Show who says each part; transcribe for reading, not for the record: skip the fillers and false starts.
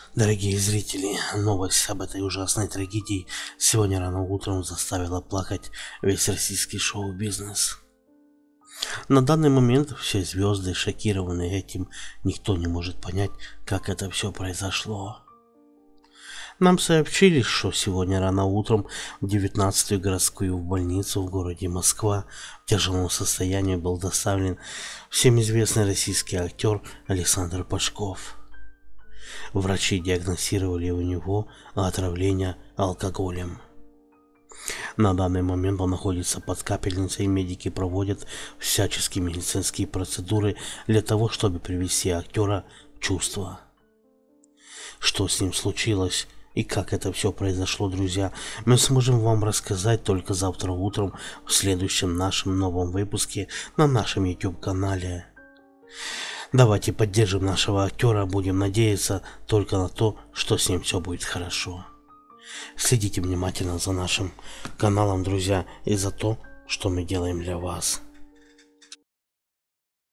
Speaker 1: Дорогие зрители, новость об этой ужасной трагедии сегодня рано утром заставила плакать весь российский шоу-бизнес. На данный момент все звезды шокированы этим, никто не может понять, как это все произошло. Нам сообщили, что сегодня рано утром в 19-ю городскую больницу в городе Москва в тяжелом состоянии был доставлен всем известный российский актер Александр Пашков. Врачи диагностировали у него отравление алкоголем. На данный момент он находится под капельницей, и медики проводят всяческие медицинские процедуры для того, чтобы привести актера в чувство. Что с ним случилось и как это все произошло, друзья, мы сможем вам рассказать только завтра утром в следующем нашем новом выпуске на нашем YouTube-канале. Давайте поддержим нашего актера, будем надеяться только на то, что с ним все будет хорошо. Следите внимательно за нашим каналом, друзья, и за то, что мы делаем для вас.